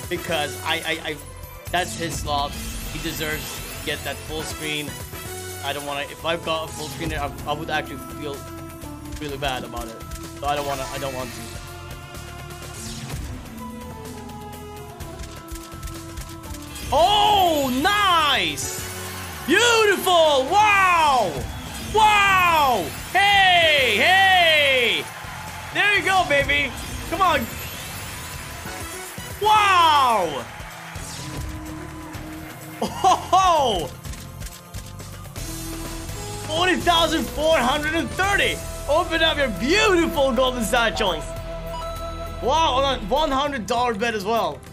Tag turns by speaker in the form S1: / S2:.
S1: because I that's his slot. He deserves to get that full screen. I don't want to. If I've got a full screen, I would actually feel really bad about it. So I don't want to. Oh, nice! Beautiful! Wow! Wow! Hey! Hey! There you go, baby! Come on! Wow! Oh! 40,430! Open up your beautiful golden satchels! Wow, on a $100 bet as well.